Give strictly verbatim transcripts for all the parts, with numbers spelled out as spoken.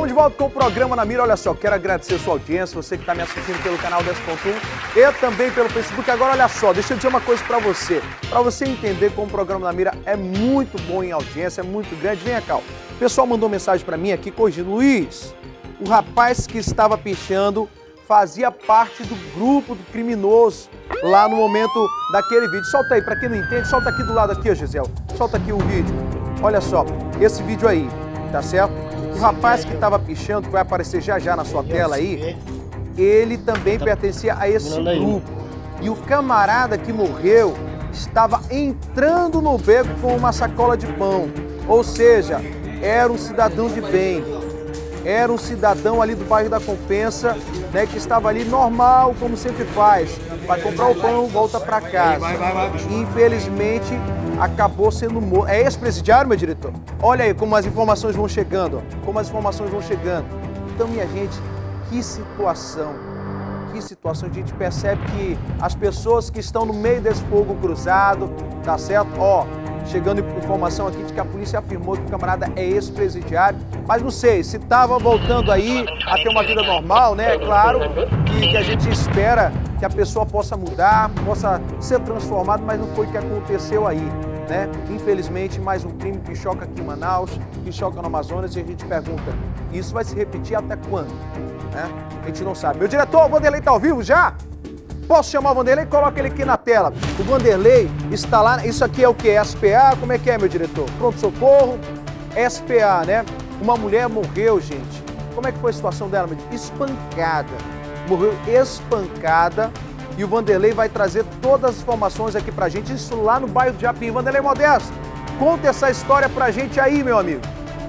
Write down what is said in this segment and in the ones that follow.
Estamos de volta com o programa Na Mira. Olha só, quero agradecer a sua audiência, você que está me assistindo pelo canal dez ponto um e também pelo Facebook. Agora, olha só, deixa eu dizer uma coisa para você. Para você entender como o programa Na Mira é muito bom em audiência, é muito grande, vem cá. O pessoal mandou mensagem para mim aqui, corrigindo. Luiz, o rapaz que estava pichando fazia parte do grupo do criminoso lá no momento daquele vídeo. Solta aí, para quem não entende, solta aqui do lado aqui, ó, Gisele. Solta aqui o vídeo. Olha só, esse vídeo aí, tá certo? O rapaz que estava pichando, que vai aparecer já já na sua tela aí, ele também pertencia a esse grupo. E o camarada que morreu estava entrando no beco com uma sacola de pão. Ou seja, era um cidadão de bem. Era um cidadão ali do bairro da Compensa, né, que estava ali normal, como sempre faz. Vai comprar o pão, volta para casa. Infelizmente, acabou sendo morto. É ex-presidiário, meu diretor? Olha aí como as informações vão chegando, ó. Como as informações vão chegando. Então, minha gente, que situação. Que situação. A gente percebe que as pessoas que estão no meio desse fogo cruzado, tá certo? Ó, chegando informação aqui de que a polícia afirmou que o camarada é ex-presidiário, mas não sei, se estava voltando aí a ter uma vida normal, né? É claro que, que a gente espera que a pessoa possa mudar, possa ser transformada, mas não foi o que aconteceu aí, né? Infelizmente, mais um crime que choca aqui em Manaus, que choca no Amazonas, e a gente pergunta, isso vai se repetir até quando? Né? A gente não sabe. Meu diretor, o Vanderlei está ao vivo já? Posso chamar o Vanderlei? Coloca ele aqui na tela. O Vanderlei está lá, isso aqui é o quê? S P A? Como é que é, meu diretor? Pronto-socorro, S P A, né? Uma mulher morreu, gente. Como é que foi a situação dela, meu diretor? Espancada. Morreu espancada. E o Vanderlei vai trazer todas as informações aqui pra gente, isso lá no bairro de Japim. Vanderlei Modesto, conta essa história pra gente aí, meu amigo.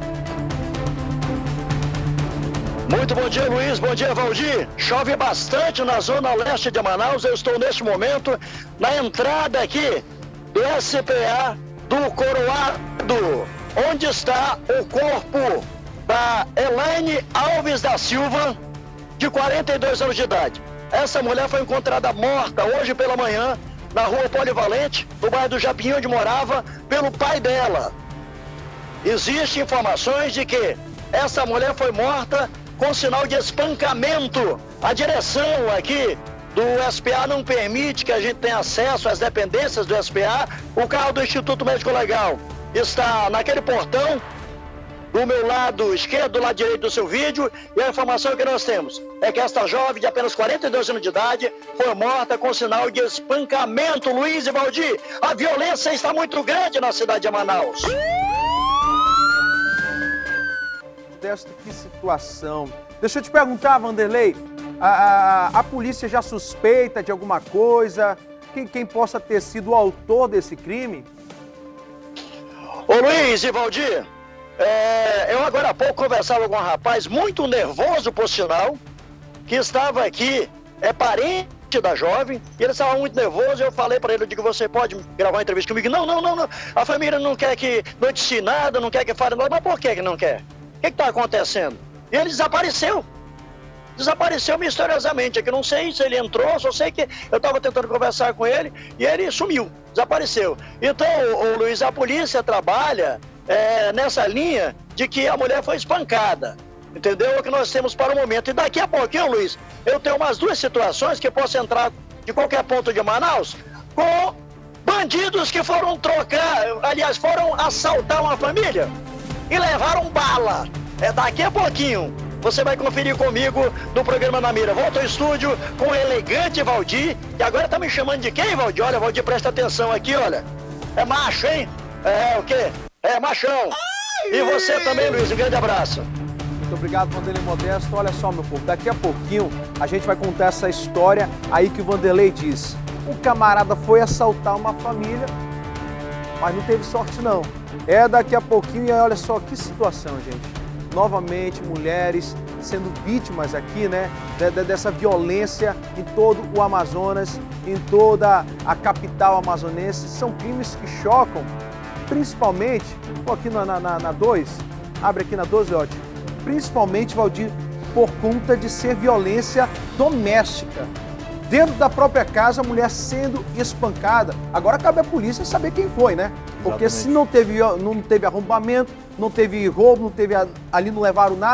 Muito bom dia, Luiz. Bom dia, Valdir. Chove bastante na zona leste de Manaus. Eu estou neste momento na entrada aqui do S P A do Coroado, onde está o corpo da Elaine Alves da Silva, de quarenta e dois anos de idade. Essa mulher foi encontrada morta hoje pela manhã na rua Polivalente, no bairro do Japim, onde morava, pelo pai dela. Existem informações de que essa mulher foi morta com sinal de espancamento. A direção aqui do S P A não permite que a gente tenha acesso às dependências do S P A. O carro do Instituto Médico Legal está naquele portão do meu lado esquerdo, do lado direito do seu vídeo, e a informação que nós temos é que esta jovem de apenas quarenta e dois anos de idade foi morta com sinal de espancamento. Luiz e Valdir, a violência está muito grande na cidade de Manaus. Desta, que situação. Deixa eu te perguntar, Vanderlei, a, a, a polícia já suspeita de alguma coisa? Quem, quem possa ter sido o autor desse crime? Ô Luiz e Valdir, é, eu agora há pouco conversava com um rapaz muito nervoso, por sinal, que estava aqui, é parente da jovem, e ele estava muito nervoso. Eu falei para ele, eu digo, você pode gravar uma entrevista comigo? Não, não, não, não. A família não quer que noticie nada, não quer que fale nada. Mas por que que não quer? O que está acontecendo? E ele desapareceu. Desapareceu misteriosamente. É que não sei se ele entrou, só sei que eu estava tentando conversar com ele e ele sumiu, desapareceu. Então, o, o Luiz, a polícia trabalha é, nessa linha de que a mulher foi espancada. Entendeu? É o que nós temos para o momento. E daqui a pouquinho, Luiz, eu tenho umas duas situações que posso entrar de qualquer ponto de Manaus com bandidos que foram trocar, aliás, foram assaltar uma família e levaram bala. É daqui a pouquinho. Você vai conferir comigo no programa Na Mira. Volto ao estúdio com o elegante Valdir. E agora tá me chamando de quem, Valdir? Olha, Valdir, presta atenção aqui, olha. É macho, hein? É o quê? É machão. E você também, Luiz. Um grande abraço. Muito obrigado, Vanderlei Modesto. Olha só, meu povo, daqui a pouquinho a gente vai contar essa história aí que o Vanderlei diz. Um camarada foi assaltar uma família, mas não teve sorte, não. É daqui a pouquinho e olha só que situação, gente. Novamente, mulheres sendo vítimas aqui, né, dessa violência em todo o Amazonas, em toda a capital amazonense. São crimes que chocam, principalmente, vou aqui na dois, abre aqui na doze, ó, principalmente, Valdir, por conta de ser violência doméstica. Dentro da própria casa, a mulher sendo espancada. Agora cabe à polícia saber quem foi, né? Porque Exatamente. se não teve, não teve arrombamento, não teve roubo, não teve ali, não levaram nada,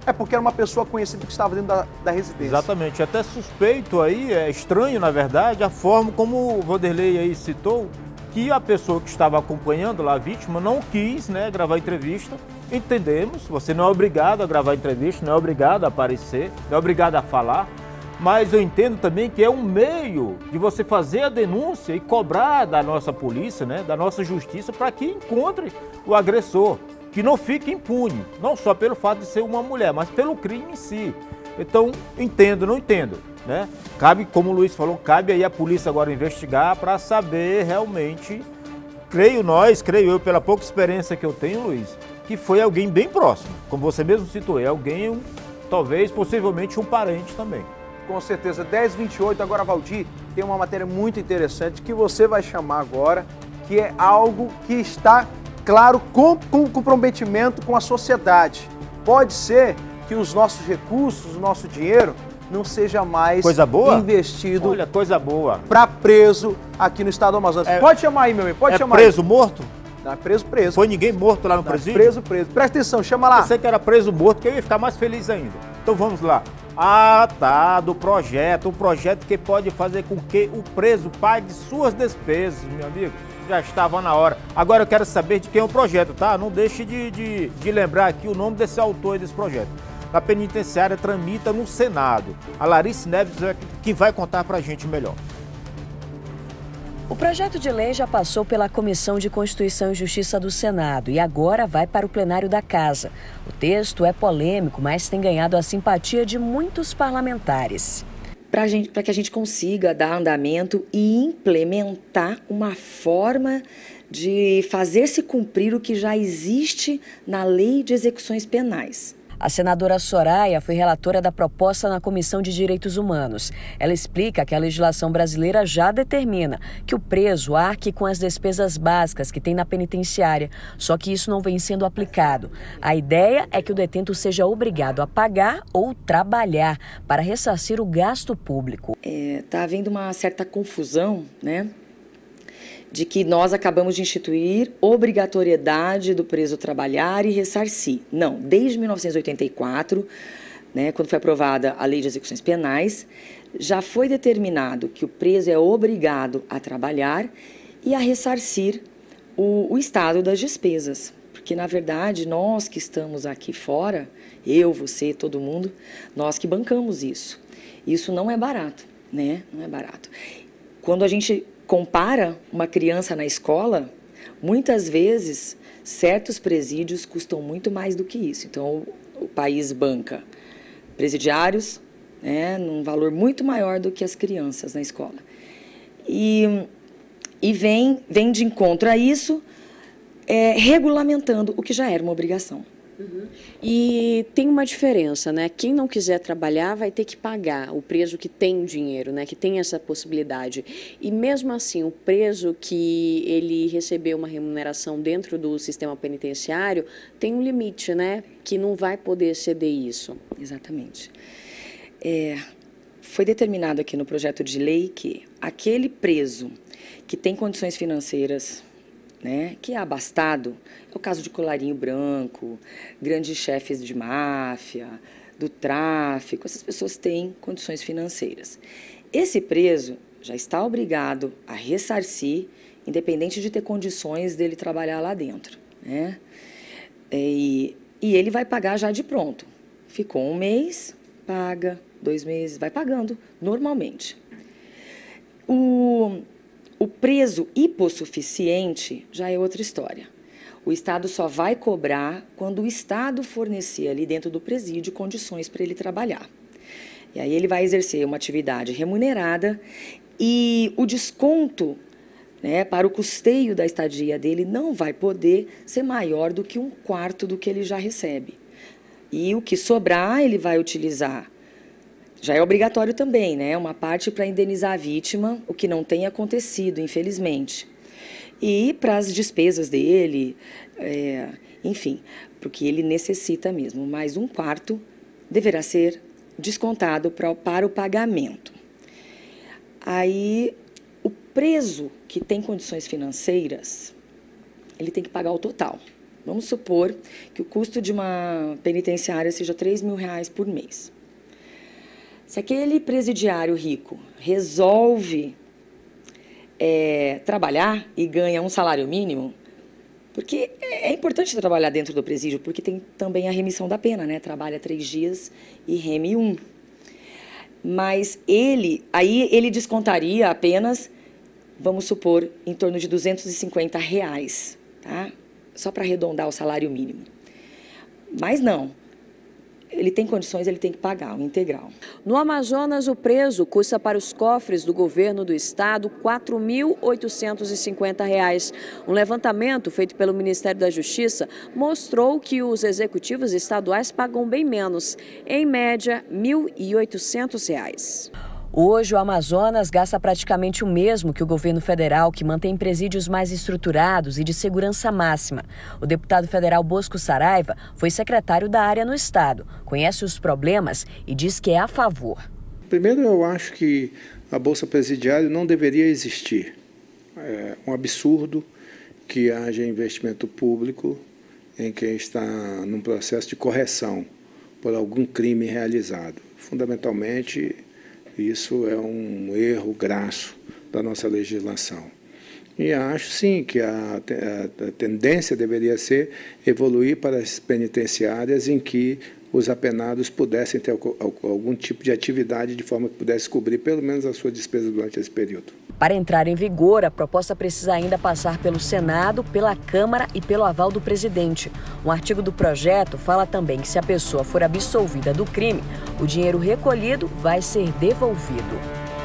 É porque era uma pessoa conhecida que estava dentro da, da residência. Exatamente. Até suspeito aí, é estranho, na verdade, a forma como o Vanderlei aí citou, que a pessoa que estava acompanhando lá, a vítima, não quis, né, gravar entrevista. Entendemos, você não é obrigado a gravar entrevista, não é obrigado a aparecer, não é obrigado a falar, mas eu entendo também que é um meio de você fazer a denúncia e cobrar da nossa polícia, né, da nossa justiça, para que encontre o agressor, que não fique impune, não só pelo fato de ser uma mulher, mas pelo crime em si. Então, entendo, não entendo, né? Cabe, como o Luiz falou, cabe aí a polícia agora investigar para saber realmente, creio nós, creio eu, pela pouca experiência que eu tenho, Luiz, que foi alguém bem próximo, como você mesmo citou, é alguém, um, talvez, possivelmente um parente também. Com certeza, dez e vinte e oito, agora, Valdir, tem uma matéria muito interessante que você vai chamar agora, que é algo que está, claro, com, com comprometimento com a sociedade. Pode ser que os nossos recursos, o nosso dinheiro, não seja mais coisa boa? investido. Olha, coisa boa. Para preso aqui no estado do Amazonas. É, pode chamar aí, meu amigo, pode é chamar preso aí. morto? Não, é preso, preso. Foi ninguém morto lá no Não, presídio? Preso, preso. Presta atenção, chama lá. Eu sei que era preso morto, que eu ia ficar mais feliz ainda. Então vamos lá. Ah, tá, do projeto. Um projeto que pode fazer com que o preso pague suas despesas, meu amigo. Já estava na hora. Agora eu quero saber de quem é o projeto, tá? Não deixe de, de, de lembrar aqui o nome desse autor desse projeto. A penitenciária tramita no Senado. A Larissa Neves é quem vai contar pra gente melhor. O projeto de lei já passou pela Comissão de Constituição e Justiça do Senado e agora vai para o plenário da Casa. O texto é polêmico, mas tem ganhado a simpatia de muitos parlamentares. Para gente, para que a gente consiga dar andamento e implementar uma forma de fazer se cumprir o que já existe na Lei de Execuções Penais. A senadora Soraya foi relatora da proposta na Comissão de Direitos Humanos. Ela explica que a legislação brasileira já determina que o preso arque com as despesas básicas que tem na penitenciária, só que isso não vem sendo aplicado. A ideia é que o detento seja obrigado a pagar ou trabalhar para ressarcir o gasto público. Está havendo uma certa confusão, né? De que nós acabamos de instituir obrigatoriedade do preso trabalhar e ressarcir. Não, desde mil novecentos e oitenta e quatro, né, quando foi aprovada a Lei de Execuções Penais, já foi determinado que o preso é obrigado a trabalhar e a ressarcir o, o Estado das despesas. Porque, na verdade, nós que estamos aqui fora, eu, você, todo mundo, nós que bancamos isso. Isso não é barato, né? Não é barato. Quando a gente compara uma criança na escola, muitas vezes certos presídios custam muito mais do que isso. Então, o, o país banca presidiários, né, num valor muito maior do que as crianças na escola. E, e vem, vem de encontro a isso, é, regulamentando o que já era uma obrigação. Uhum. E tem uma diferença, né? Quem não quiser trabalhar vai ter que pagar, o preso que tem dinheiro, né? Que tem essa possibilidade. E mesmo assim, o preso que ele recebeu uma remuneração dentro do sistema penitenciário tem um limite, né? Que não vai poder ceder isso. Exatamente. É, foi determinado aqui no projeto de lei que aquele preso que tem condições financeiras, né, que é abastado, é o caso de Colarinho Branco, grandes chefes de máfia, do tráfico, essas pessoas têm condições financeiras. Esse preso já está obrigado a ressarcir, independente de ter condições dele trabalhar lá dentro, né? E, e ele vai pagar já de pronto. Ficou um mês, paga, dois meses, vai pagando normalmente. O... O preso hipossuficiente já é outra história. O Estado só vai cobrar quando o Estado fornecer ali dentro do presídio condições para ele trabalhar. E aí ele vai exercer uma atividade remunerada e o desconto, né, para o custeio da estadia dele não vai poder ser maior do que um quarto do que ele já recebe. E o que sobrar ele vai utilizar. Já é obrigatório também, né? Uma parte para indenizar a vítima, o que não tem acontecido, infelizmente. E para as despesas dele, é, enfim, porque ele necessita mesmo. Mas um quarto deverá ser descontado pra, para o pagamento. Aí, o preso que tem condições financeiras, ele tem que pagar o total, Vamos supor que o custo de uma penitenciária seja três mil reais por mês. Se aquele presidiário rico resolve é, trabalhar e ganha um salário mínimo, porque é importante trabalhar dentro do presídio, porque tem também a remissão da pena, né? Trabalha três dias e reme um. Mas ele, aí ele descontaria apenas, vamos supor, em torno de duzentos e cinquenta reais, tá? Só para arredondar o salário mínimo. Mas não, ele tem condições, ele tem que pagar o integral. No Amazonas, o preso custa para os cofres do governo do estado quatro mil oitocentos e cinquenta reais. Um levantamento feito pelo Ministério da Justiça mostrou que os executivos estaduais pagam bem menos, em média mil e oitocentos reais. Hoje, o Amazonas gasta praticamente o mesmo que o governo federal, que mantém presídios mais estruturados e de segurança máxima. O deputado federal Bosco Saraiva foi secretário da área no estado, conhece os problemas e diz que é a favor. Primeiro, eu acho que a Bolsa Presidiária não deveria existir. É um absurdo que haja investimento público em quem está num processo de correção por algum crime realizado. Fundamentalmente, isso é um erro grasso da nossa legislação. E acho, sim, que a, a, a tendência deveria ser evoluir para as penitenciárias em que os apenados pudessem ter algum tipo de atividade de forma que pudesse cobrir pelo menos a sua despesa durante esse período. Para entrar em vigor, a proposta precisa ainda passar pelo Senado, pela Câmara e pelo aval do presidente. Um artigo do projeto fala também que se a pessoa for absolvida do crime, o dinheiro recolhido vai ser devolvido.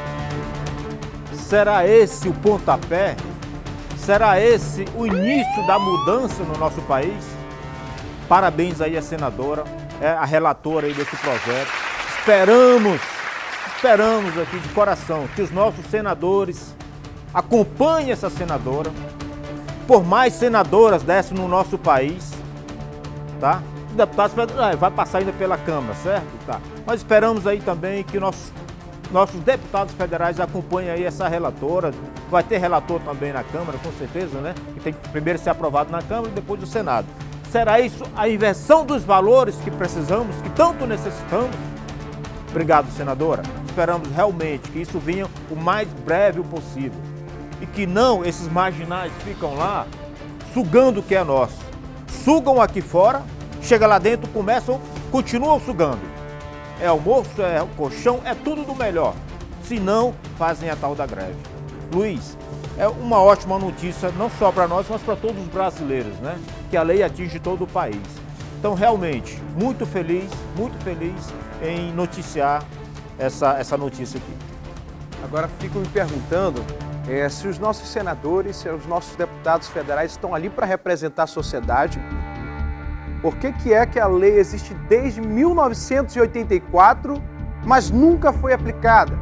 Será esse o pontapé? Será esse o início da mudança no nosso país? Parabéns aí à senadora, a relatora aí desse projeto. Esperamos, esperamos aqui de coração que os nossos senadores acompanhem essa senadora, por mais senadoras dessas no nosso país, tá? Os deputados vai passar ainda pela Câmara, certo? Tá. Mas esperamos aí também que nossos, nossos deputados federais acompanhem aí essa relatora. Vai ter relator também na Câmara, com certeza, né? Que tem que primeiro ser aprovado na Câmara e depois do Senado. Será isso a inversão dos valores que precisamos, que tanto necessitamos? Obrigado, senadora. Esperamos realmente que isso venha o mais breve possível e que não esses marginais ficam lá sugando o que é nosso. Sugam aqui fora, chega lá dentro, começam, continuam sugando. É almoço, é colchão, é tudo do melhor. Se não, fazem a tal da greve. Luiz, é uma ótima notícia, não só para nós, mas para todos os brasileiros, né? Que a lei atinge todo o país. Então, realmente, muito feliz, muito feliz em noticiar essa, essa notícia aqui. Agora, fico me perguntando é, se os nossos senadores, se os nossos deputados federais estão ali para representar a sociedade. Por que que é que a lei existe desde mil novecentos e oitenta e quatro, mas nunca foi aplicada?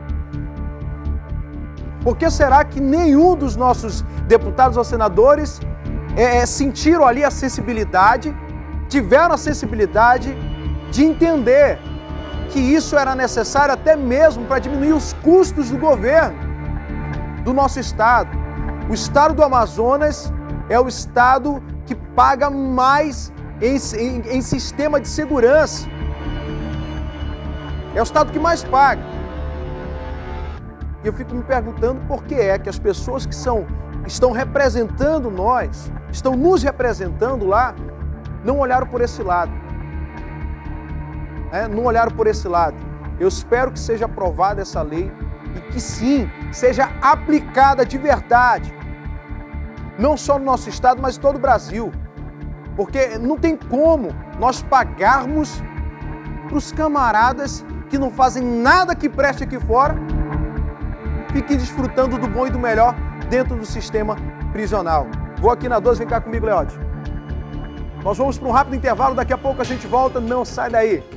Por que será que nenhum dos nossos deputados ou senadores é, sentiram ali a sensibilidade, tiveram a sensibilidade de entender que isso era necessário até mesmo para diminuir os custos do governo, do nosso estado? O estado do Amazonas é o estado que paga mais em, em, em sistema de segurança. É o estado que mais paga. E eu fico me perguntando por que é que as pessoas que são, estão representando nós, estão nos representando lá, não olharam por esse lado. É, não olharam por esse lado. Eu espero que seja aprovada essa lei e que sim, seja aplicada de verdade. Não só no nosso estado, mas em todo o Brasil. Porque não tem como nós pagarmos para os camaradas que não fazem nada que preste aqui fora, fiquem desfrutando do bom e do melhor dentro do sistema prisional. Vou aqui na doze, vem cá comigo, Leote. Nós vamos para um rápido intervalo, daqui a pouco a gente volta, não sai daí.